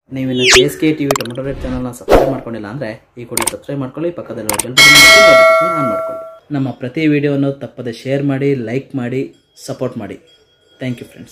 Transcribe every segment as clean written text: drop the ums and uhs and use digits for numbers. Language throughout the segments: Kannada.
ನೀವಿನ್ನು KSK TV ಟೊಮೆಟೊ ರೇಟ್ ಚಾನಲ್ನ ಸಬ್ಸ್ಕ್ರೈಬ್ ಮಾಡ್ಕೊಂಡಿಲ್ಲ ಅಂದರೆ ಈ ಕೂಡಲೇ ಸಬ್ಸ್ಕ್ರೈಬ್ ಮಾಡ್ಕೊಳ್ಳಿ, ಪಕ್ಕದಲ್ಲಿರೋ ಬೆಲ್ ಬಟನ್ ನೋಟಿಫಿಕೇಶನ್ ಆನ್ ಮಾಡ್ಕೊಳ್ಳಿ. ನಮ್ಮ ಪ್ರತಿ ವಿಡಿಯೋವನ್ನು ತಪ್ಪದೆ ಶೇರ್ ಮಾಡಿ, ಲೈಕ್ ಮಾಡಿ, ಸಪೋರ್ಟ್ ಮಾಡಿ. Thank you friends.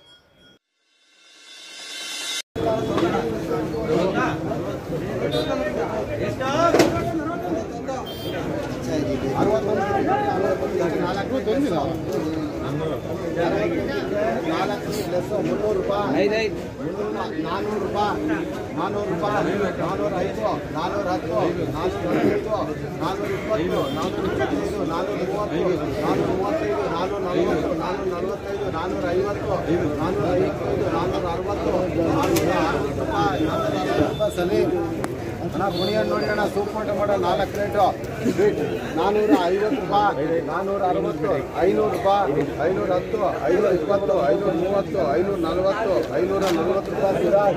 ಅಣ್ಣ ಕುಣಿಯನ್ನು ನೋಡಿ ಅಣ್ಣ, ಸೂಪರ್ ಟೊಮೆಟೊ 4 ರೇಟು ಸ್ವೀಟ್ 450 ರೂಪಾಯಿ, 460, 500 ರೂಪಾಯಿ, 510, 520, 530, 540, 540 ರೂಪಾಯಿ ಸಿರಾಜ್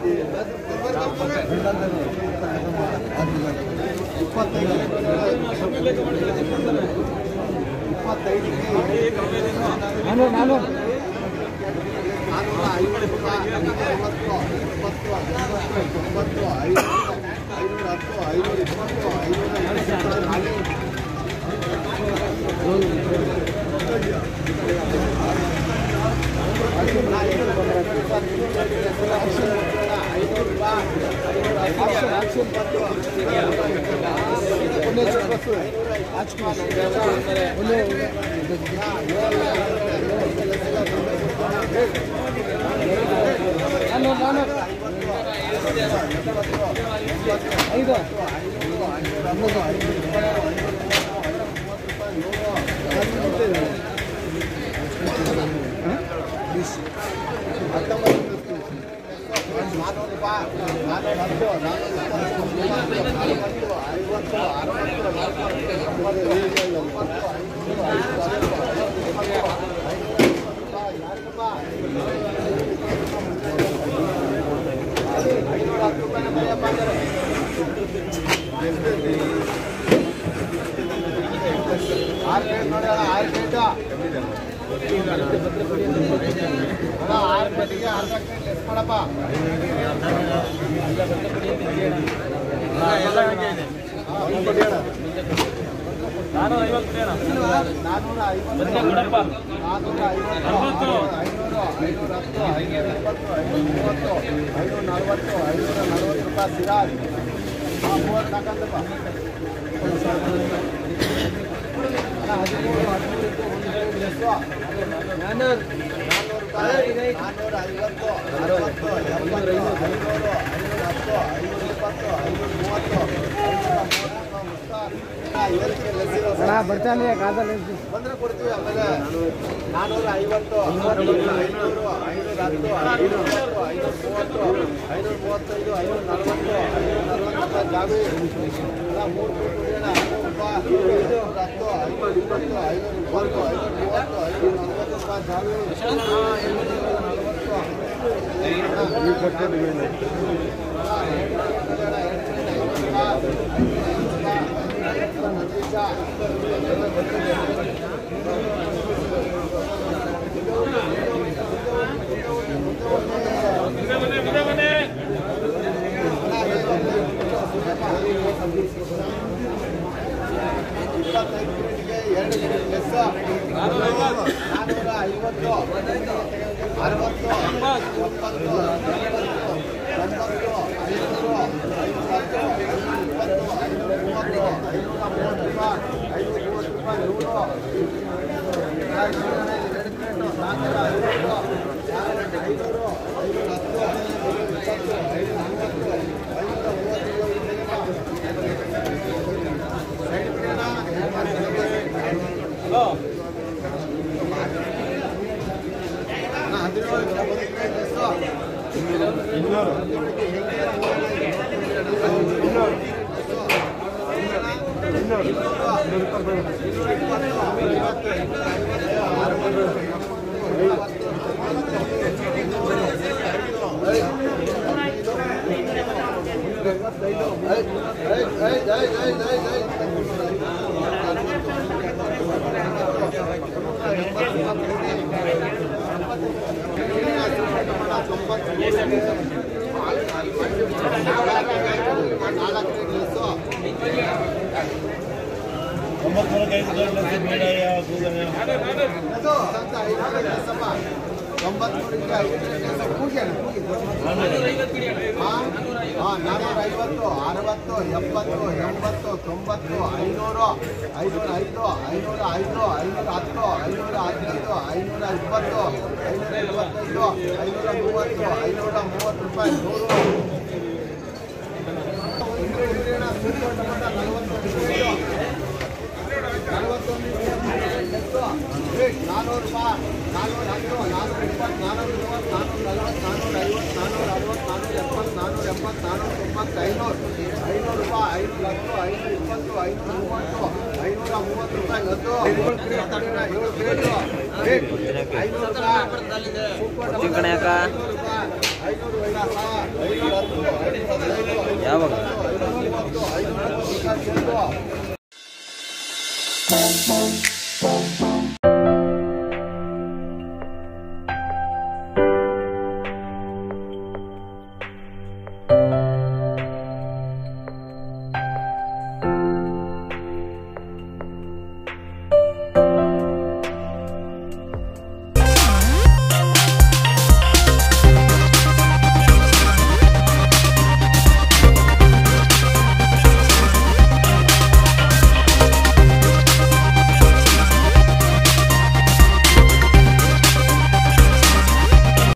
ಬರ್ತಾನೆ ಕಾದಲ್ಲಿ ಬಂದ್ರೆ ಕೊಡ್ತೀವಿ. ಆಮೇಲೆ 450, 500, 510, 530, 535, 540, 540 ಜಾಬಿ 3 ರೂಪಾಯಿ, 510, 520, 530, 540 ರೂಪಾಯಿ ಜಾಬಿ 90 ನಾನೂರೈವತ್ತು 60 70 80 90 500 505 505 510 515 520 525 530 ರೂಪಾಯಿ 400 ರೂಪಾಯಿ 410 ಯಾವಾಗ